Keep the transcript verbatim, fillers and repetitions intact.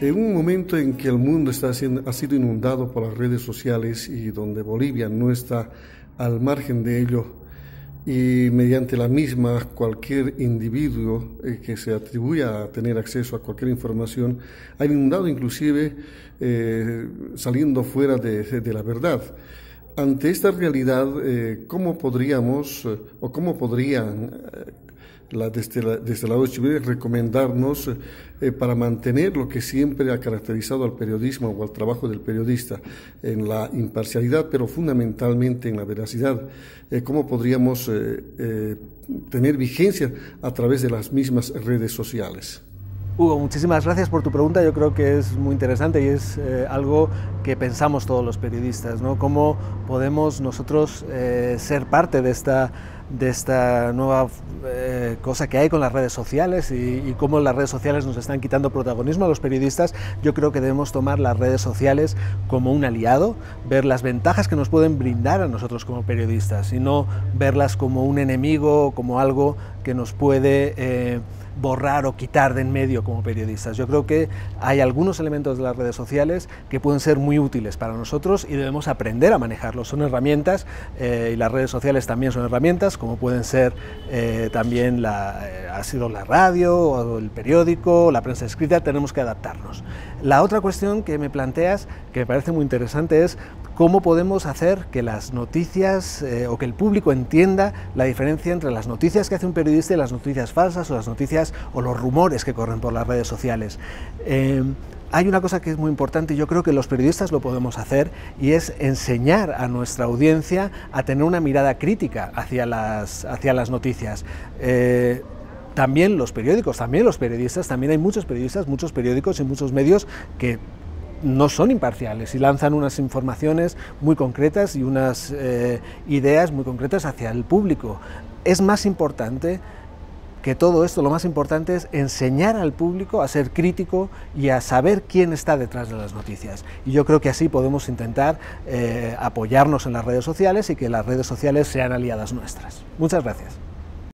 En un momento en que el mundo está siendo, ha sido inundado por las redes sociales y donde Bolivia no está al margen de ello, y mediante la misma cualquier individuo eh, que se atribuya a tener acceso a cualquier información ha inundado inclusive eh, saliendo fuera de, de la verdad. Ante esta realidad, eh, ¿cómo podríamos eh, o cómo podrían eh, la, desde, la, desde la O H V recomendarnos eh, para mantener lo que siempre ha caracterizado al periodismo o al trabajo del periodista, en la imparcialidad, pero fundamentalmente en la veracidad? Eh, ¿Cómo podríamos eh, eh, tener vigencia a través de las mismas redes sociales? Hugo, muchísimas gracias por tu pregunta. Yo creo que es muy interesante y es eh, algo que pensamos todos los periodistas, ¿no? ¿Cómo podemos nosotros eh, ser parte de esta, de esta nueva eh, cosa que hay con las redes sociales y, y cómo las redes sociales nos están quitando protagonismo a los periodistas? Yo creo que debemos tomar las redes sociales como un aliado, ver las ventajas que nos pueden brindar a nosotros como periodistas y no verlas como un enemigo, como algo que nos puede eh, borrar o quitar de en medio como periodistas. Yo creo que hay algunos elementos de las redes sociales que pueden ser muy útiles para nosotros y debemos aprender a manejarlos. Son herramientas eh, y las redes sociales también son herramientas, como pueden ser eh, también la, eh, ha sido la radio o el periódico, la prensa escrita. Tenemos que adaptarnos. La otra cuestión que me planteas, que me parece muy interesante, es cómo podemos hacer que las noticias eh, o que el público entienda la diferencia entre las noticias que hace un periodista y las noticias falsas o las noticias o los rumores que corren por las redes sociales. Eh, hay una cosa que es muy importante y yo creo que los periodistas lo podemos hacer, y es enseñar a nuestra audiencia a tener una mirada crítica hacia las, hacia las noticias. Eh, También los periódicos, también los periodistas, también hay muchos periodistas, muchos periódicos y muchos medios que no son imparciales y lanzan unas informaciones muy concretas y unas eh, ideas muy concretas hacia el público. Es más importante que todo esto, lo más importante es enseñar al público a ser crítico y a saber quién está detrás de las noticias. Y yo creo que así podemos intentar eh, apoyarnos en las redes sociales y que las redes sociales sean aliadas nuestras. Muchas gracias.